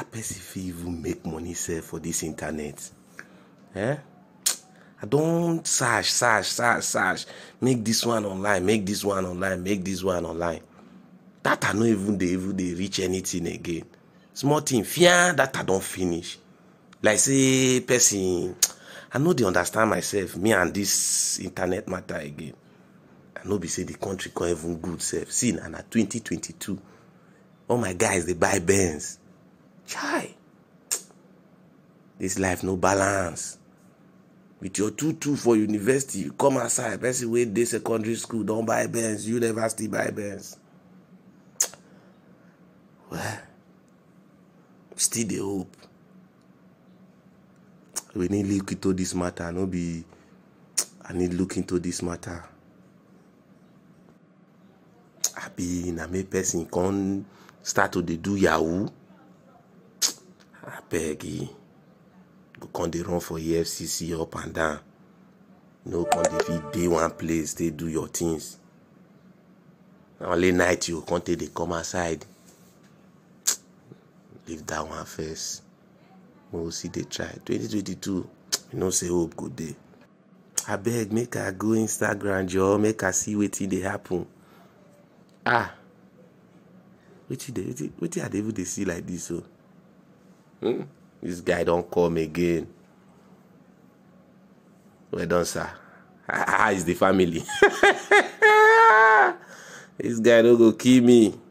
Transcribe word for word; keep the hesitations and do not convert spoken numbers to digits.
person fit even make money sef for this internet? Eh? I don't search, search, search, search. Make this one online, make this one online, make this one online. That I no even they even they reach anything again. Small thing, fear that I don't finish. Like say person, I know they understand myself. Me and this internet matter again. I know be say the country can't even good self. See, now na twenty twenty-two. All my guys they buy Benz. Chai. This life no balance. With your two two for university, you come outside. Person wait day secondary school, don't buy Benz. You never still buy Benz. Well, still the hope. We need look into this matter. No be. I need look into this matter. I be na me person can start to dey do Yahoo. I beg you. Go come dey run for E F C C up and down. No come dey fit dey one place, they do your things. Only night you come take dey come outside. Leave that one first. We will see they try. twenty twenty-two, you know say hope good day. I beg make I go Instagram, Joe, make I see wetin dey happen. Ah, wetin dey wetin wetin I dey even dey see like this so. Hmm? This guy don't come again. Well done, sir. How is the family? This guy don't go kill me.